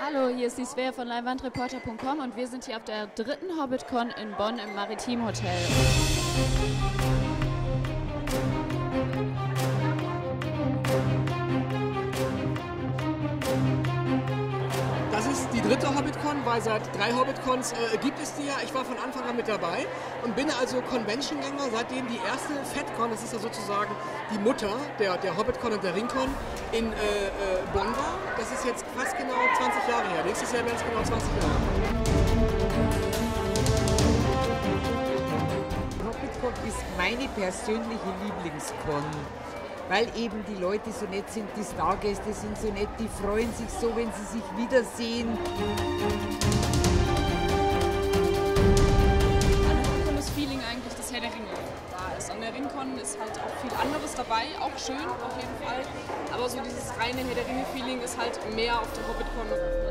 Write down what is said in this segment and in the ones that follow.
Hallo, hier ist die Svea von Leinwandreporter.com und wir sind hier auf der 3. HobbitCon in Bonn im Maritim Hotel. Das ist die 3. HobbitCon, weil seit 3 HobbitCons gibt es die ja. Ich war von Anfang an mit dabei und bin also Convention-Gänger, seitdem die erste FatCon, das ist ja sozusagen die Mutter der HobbitCon und der RingCon in Bonn war. Das ist jetzt fast genau 20 Jahre her. Nächstes Jahr werden es genau 20 Jahre. HobbitCon ist meine persönliche Lieblingscon, weil eben die Leute so nett sind, die Stargäste sind so nett, die freuen sich so, wenn sie sich wiedersehen. Ein cooles Feeling eigentlich, dass Herr der Ringe da ist. An der Ringcon ist halt auch viel anderes dabei, auch schön auf jeden Fall. Aber so dieses reine Herr der Ringe-Feeling ist halt mehr auf der HobbitCon.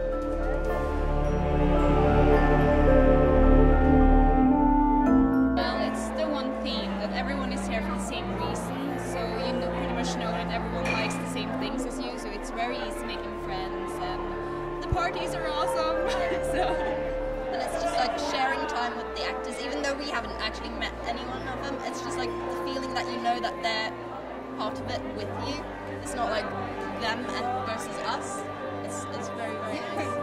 Very easy making friends and the parties are awesome. And it's just like sharing time with the actors, even though we haven't actually met any one of them. It's just like the feeling that you know that they're part of it with you. It's not like them versus us. It's very, very nice.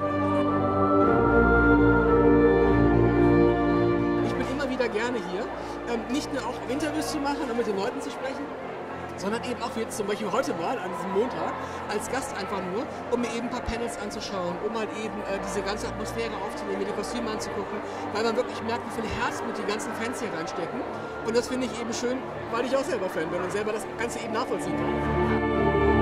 Ich bin immer wieder gerne hier, nicht nur auch Interviews zu machen und mit den Leuten zu sprechen, sondern eben auch jetzt zum Beispiel heute mal an diesem Montag als Gast einfach nur, um mir eben ein paar Panels anzuschauen, um halt eben diese ganze Atmosphäre aufzunehmen, mir die Kostüme anzugucken, weil man wirklich merkt, wie viel Herz mit den ganzen Fans hier reinstecken. Und das finde ich eben schön, weil ich auch selber Fan bin und selber das Ganze eben nachvollziehen kann.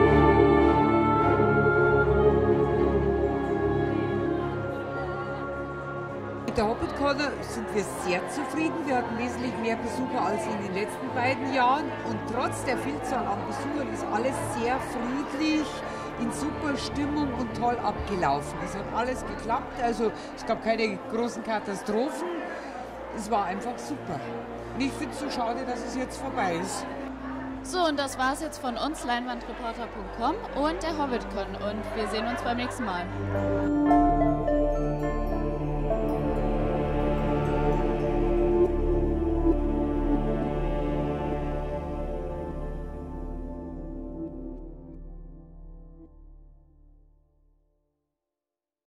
Mit der HobbitCon sind wir sehr zufrieden. Wir hatten wesentlich mehr Besucher als in den letzten beiden Jahren. Und trotz der Vielzahl an Besuchern ist alles sehr friedlich, in super Stimmung und toll abgelaufen. Es hat alles geklappt, also es gab keine großen Katastrophen. Es war einfach super. Und ich finde es so schade, dass es jetzt vorbei ist. So, und das war's jetzt von uns, Leinwandreporter.com und der HobbitCon. Und wir sehen uns beim nächsten Mal.